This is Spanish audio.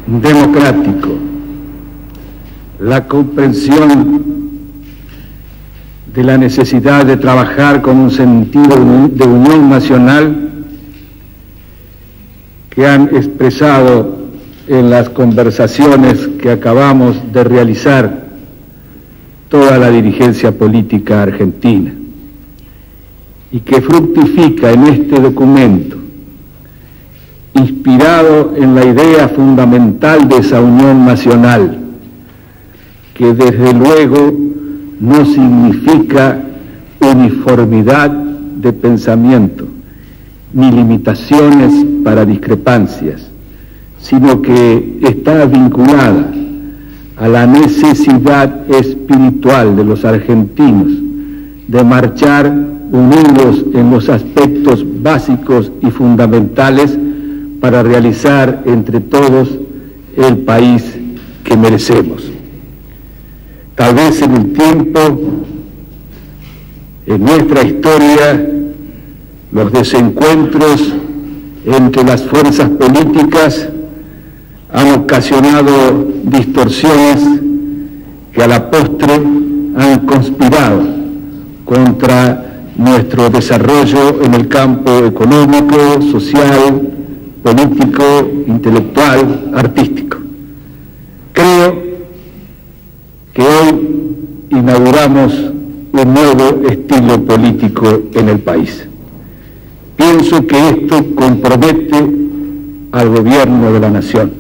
democrático, la comprensión de la necesidad de trabajar con un sentido de unión nacional que han expresado en las conversaciones que acabamos de realizar toda la dirigencia política argentina y que fructifica en este documento, inspirado en la idea fundamental de esa unión nacional, que desde luego no significa uniformidad de pensamiento, ni limitaciones para discrepancias, sino que está vinculada a la necesidad espiritual de los argentinos de marchar unidos en los aspectos básicos y fundamentales para realizar entre todos el país que merecemos. Tal vez en el tiempo, en nuestra historia, los desencuentros entre las fuerzas políticas han ocasionado distorsiones que a la postre han conspirado contra nuestro desarrollo en el campo económico, social, político, intelectual, artístico. Creo que hoy inauguramos un nuevo estilo político en el país. Pienso que esto compromete al gobierno de la nación.